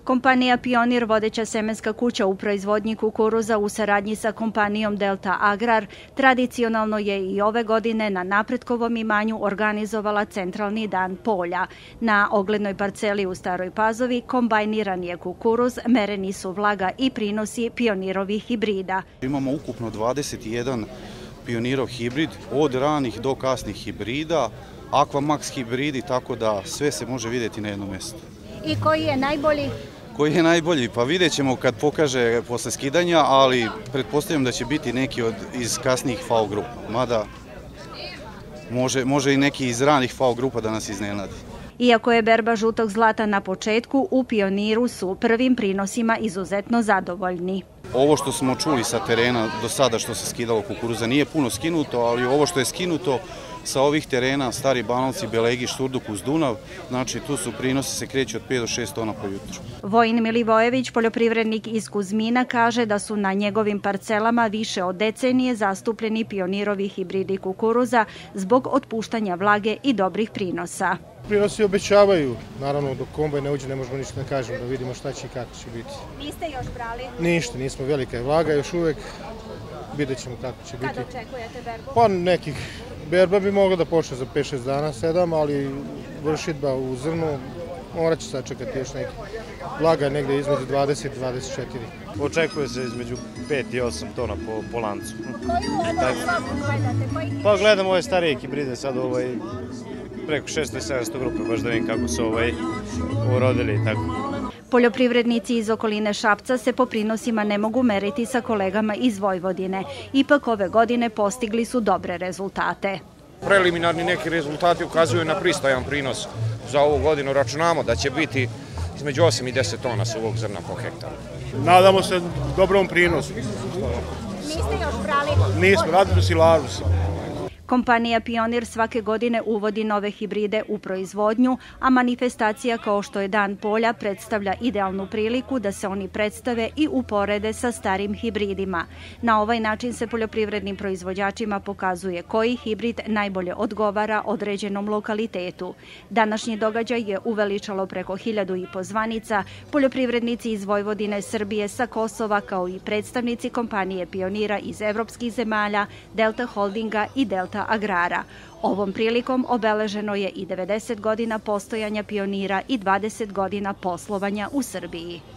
Kompanija Pionir, vodeća semenska kuća u proizvodnji kukuruza u saradnji sa kompanijom Delta Agrar, tradicionalno je i ove godine na Napretkovom imanju organizovala centralni dan polja. Na oglednoj parceli u Staroj Pazovi kombajniran je kukuruz, mereni su vlaga i prinosi Pionirovih hibrida. Imamo ukupno 21 Pionirov hibrid, od ranih do kasnih hibrida, Aquamax hibridi, tako da sve se može vidjeti na jednom mjestu. I koji je najbolji? Koji je najbolji? Pa vidjet ćemo kad pokaže posle skidanja, ali pretpostavljam da će biti neki iz kasnijih FAO grupa. Mada može i neki iz ranih FAO grupa da nas iznenadi. Iako je berba žutog zlata na početku, u Pioniru su prvim prinosima izuzetno zadovoljni. Ovo što smo čuli sa terena do sada što se skidalo kukuruza nije puno skinuto, ali ovo što je skinuto sa ovih terena, Stari Banovci, Belegi, Šturduk uz Dunav, znači tu su prinosi se kreću od 5 do 6 tona po jutru. Vojin Milivojević, poljoprivrednik iz Kuzmina, kaže da su na njegovim parcelama više od decenije zastupljeni Pionirovi hibridi kukuruza zbog otpuštanja vlage i dobrih prinosa. Prinosi obećavaju, naravno dok kombaj ne uđe ne možemo ništa da kažemo, da vidimo šta će i kako će biti. Niste još brali? Ništa, nismo, velika je vlaga još uvek, vidjet ćemo kako će biti. Kada očekujete berbu? Pa nekih, berba bi mogla da počne za 5-6 dana, 7, ali vršidba u zrnu morat će sačekati još neki. Vlaga je negde između 20 i 24. Očekuje se između 5 i 8 tona po lancu. Koju gledate? Pa gledam ove starije hibride sad preko 600 i 700 grupe, baš da vidim kako su urodili i tako. Poljoprivrednici iz okoline Šapca se po prinosima ne mogu meriti sa kolegama iz Vojvodine. Ipak ove godine postigli su dobre rezultate. Preliminarni neki rezultati ukazuju na pristojan prinos. Za ovu godinu računamo da će biti između 8 i 10 tona suvog zrna po hektaru. Nadamo se dobrom prinosu. Niste još brali? Nismo, radimo silažu. Kompanija Pionir svake godine uvodi nove hibride u proizvodnju, a manifestacija kao što je Dan polja predstavlja idealnu priliku da se oni predstave i uporede sa starim hibridima. Na ovaj način se poljoprivrednim proizvođačima pokazuje koji hibrid najbolje odgovara određenom lokalitetu. Današnji događaj je uveličalo preko 1500 zvanica, poljoprivrednici iz Vojvodine, Srbije, sa Kosova, kao i predstavnici kompanije Pionira iz evropskih zemalja, Delta Holdinga i Delta Agrara. Ovom prilikom obeleženo je i 90 godina postojanja Pionira i 20 godina poslovanja u Srbiji.